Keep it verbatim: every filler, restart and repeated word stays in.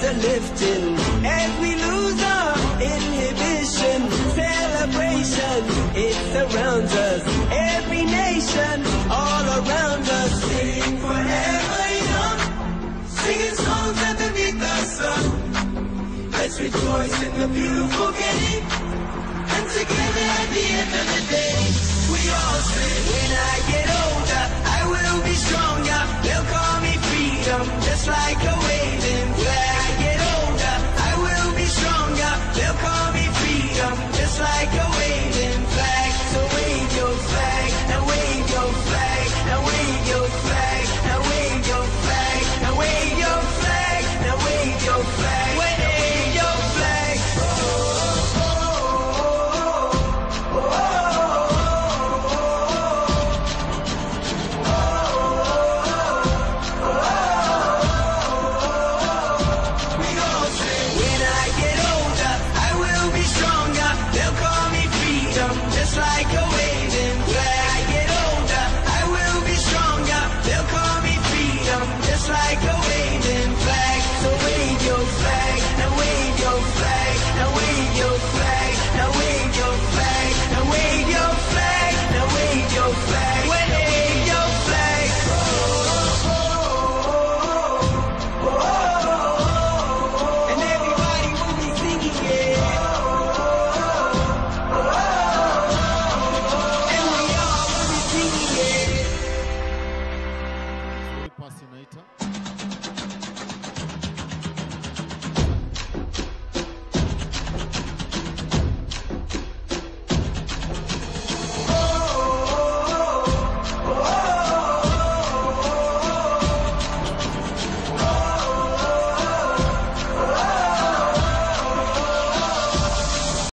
are lifting as we lose our inhibition. Celebration, it surrounds us. Every nation, all around us. Sing forever young, singing songs underneath the sun. Let's rejoice in the beautiful game, and together at the end of the day, we all say, when I get older, I will be stronger. They'll call me freedom, just like a